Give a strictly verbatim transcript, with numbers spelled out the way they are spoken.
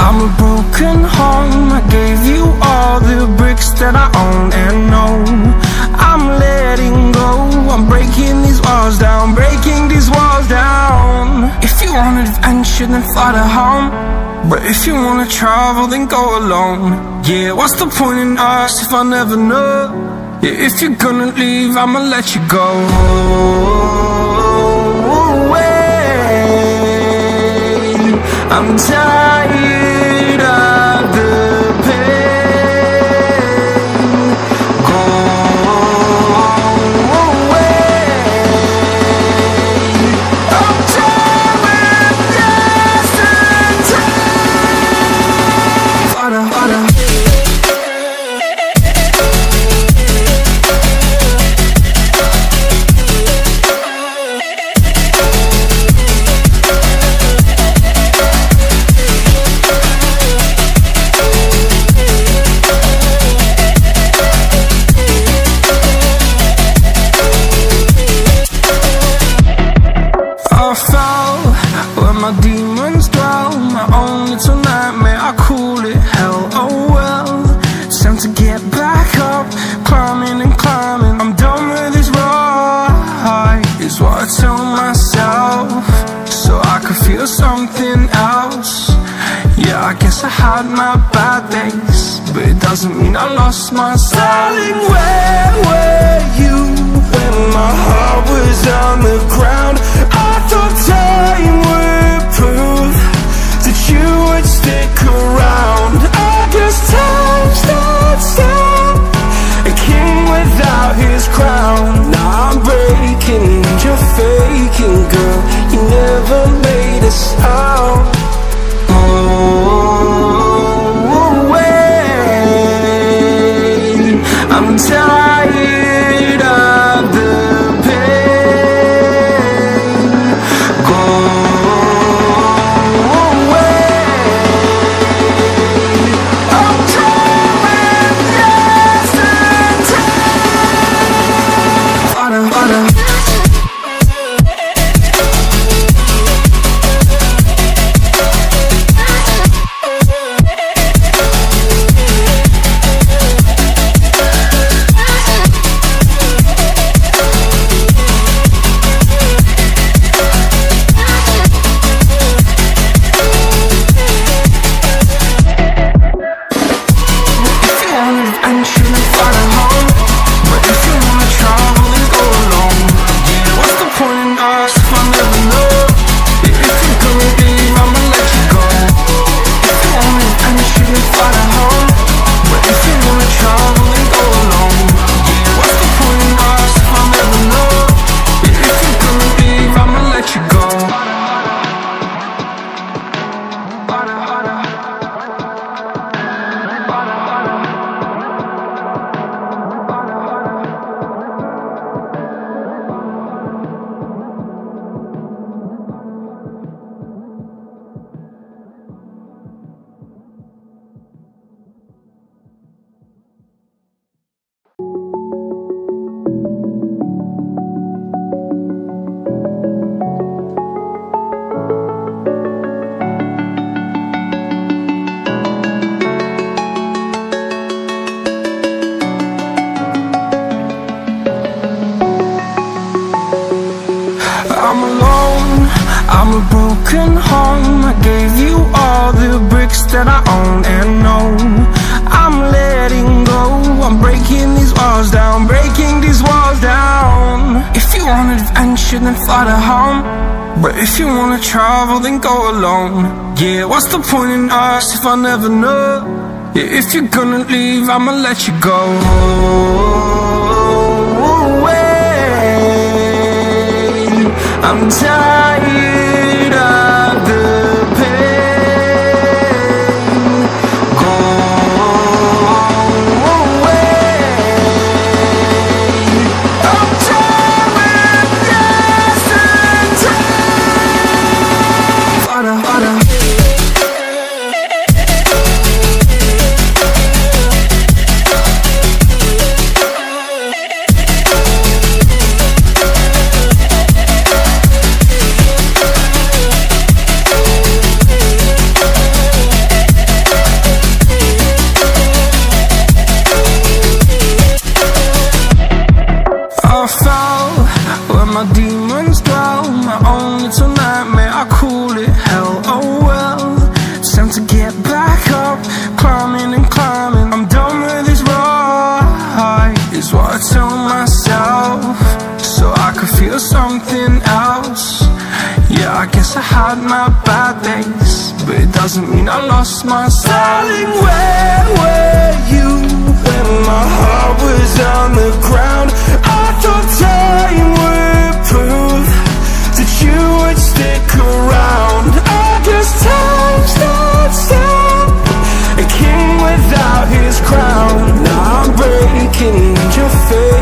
I'm a broken home. I gave you all the bricks that I own and know. I'm letting go. I'm breaking these walls down, breaking these walls down. If you want adventure, then fly to home. But if you wanna travel, then go alone. Yeah, what's the point in us if I never know? Yeah, if you're gonna leave, I'ma let you go. I'm tired of the pain. Go away. I'm tired of yesterday. Harder, harder. My demons dwell, my own little nightmare, I call it hell. Oh well, it's time to get back up, climbing and climbing. I'm done with this ride, is what I tell myself, so I could feel something else. Yeah, I guess I had my bad days, but it doesn't mean I lost myself. Darling, where were you when my heart was on the ground? I thought time would prove that you would stick around. I guess time stood still, a king without his crown. Now I'm breaking and you're faking, girl. You never made a sound. Oh, wait, I'm tired of the pain. Go away. I'm tired of yesterday. Harder, harder. I'm alone, I'm a broken home. I gave you all the bricks that I own and know. I'm letting go, I'm breaking these walls down, breaking these walls down. If you want adventure, then fly to home. But if you wanna travel, then go alone. Yeah, what's the point in us if I never know? Yeah, if you're gonna leave, I'ma let you go. I'm tired of the pain. Go away. I'm tired of yesterday. Harder, harder. my demons dwell, my own little nightmare, I call it hell. Oh well, it's time to get back up, climbing and climbing. I'm done with this ride, is what I tell myself, so I could feel something else. Yeah, I guess I had my bad days, but it doesn't mean I lost myself. Darling, where were you when my heart was on the ground? I thought time would prove that you would stick around. I guess time stood still, a king without his crown. Now I'm breaking your face.